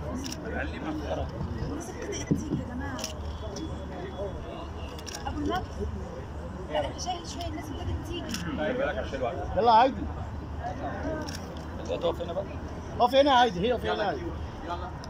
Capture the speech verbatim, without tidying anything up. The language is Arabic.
الناس ابتدت تيجي يا جماعه. ابو النبي لا احنا شايل شويه، الناس ابتدت تيجي. بالك عشان الوقت. يلا عادي. انت واقف هنا بقى. اقف هنا عادي، هي اقف هنا عادي.